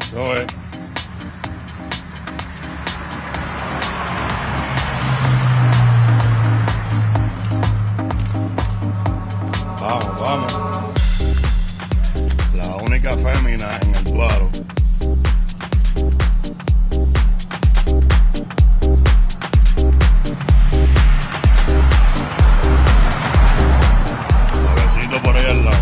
Eso es. Vamos, vamos. La única fémina en el Duaro. Suavecito por ahí al lado.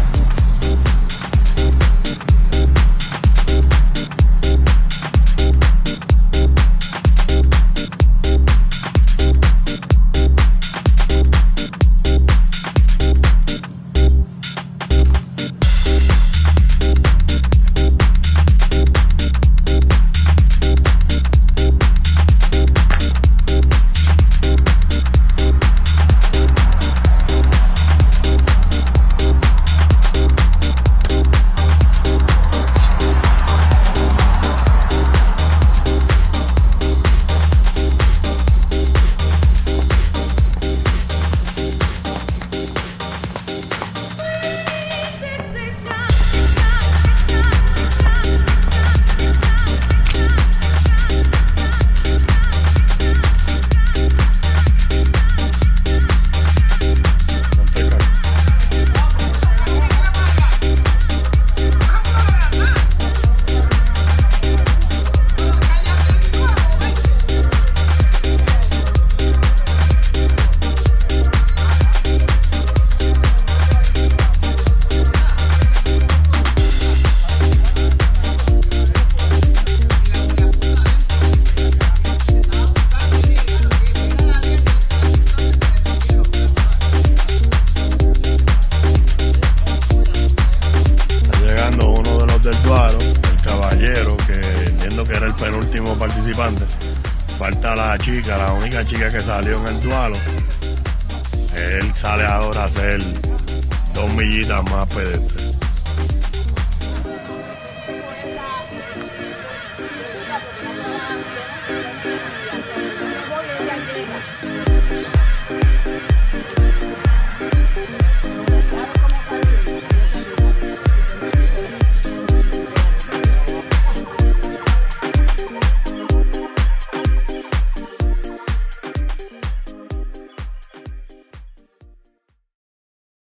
Del Duaro, el caballero, que entiendo que era el penúltimo participante. Falta la chica, la única chica que salió en el Duaro. Él sale ahora a hacer 2 millitas más pedestres.